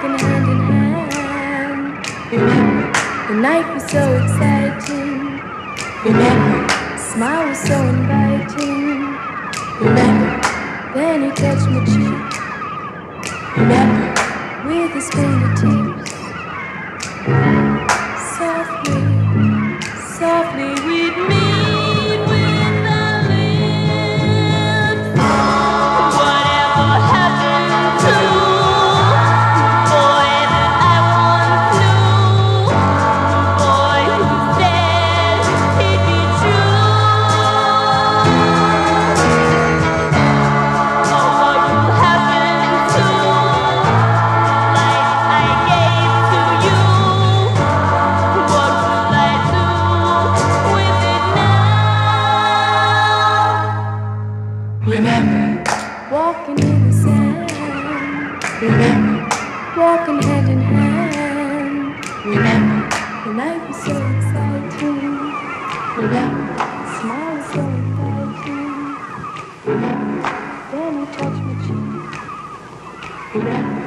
walking hand in hand. Remember, the night was so exciting. Remember, the smile was so inviting. Remember, then he touched my cheek. Remember, with his fingertips, softly, softly we'd meet with our lips. Whatever happened to the boy that I once knew, the boy who said he'd be true? Oh, what will happen to light I gave to you? What will I do with it now? Remember, walking in the sand. Remember, walking hand in hand. Remember, the night was so exciting. Remember, the smile was so inviting. Remember, then you touched my cheek. Remember.